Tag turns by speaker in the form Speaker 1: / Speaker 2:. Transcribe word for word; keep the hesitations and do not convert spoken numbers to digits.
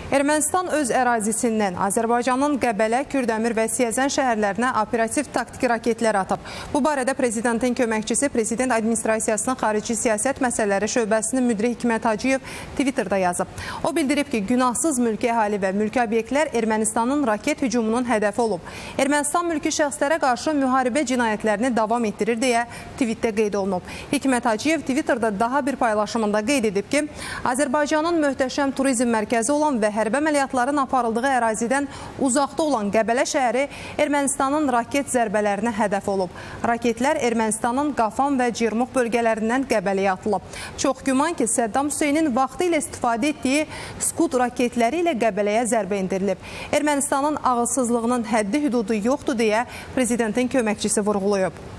Speaker 1: Ermənistan öz ərazisindən Azərbaycanın Qəbələ, Kürdəmir və Siyəzən şəhərlərinə operativ taktiki raketlər atıb. Bu barədə Prezidentin köməkçisi, Prezident Administrasiyasının Xarici Siyasət Məsələləri şöbəsinin müdiri Hikmət Hacıyev Twitter'da yazıb. O bildirib ki, günahsız mülki əhali və mülki obyektlər Ermənistanın raket hücumunun hədəfi olub. Ermənistan mülki şəxslərə qarşı müharibə cinayətlərini davam etdirir deyə tweetdə qeyd olunub. Hikmət Hacıyev Twitter'da daha bir paylaşımında qeyd edib ki, Azərbaycanın möhtəşəm turizm mərkəzi olan və hərbi əməliyyatların aparıldığı ərazidən uzaqda olan Qəbələ şəhəri Ermənistanın raket zərbələrinə hədəf olub. Raketlər Ermənistanın Qafan və Cirmuq bölgələrindən Qəbələyə atılıb. Çox güman ki, Səddam Hüseynin vaxtı ilə istifadə etdiyi Skud raketləri ilə Qəbələyə zərbə endirilib. Ermənistanın ağılsızlığının həddi hüdudu yoxdur deyə Prezidentin köməkçisi vurğulayıb.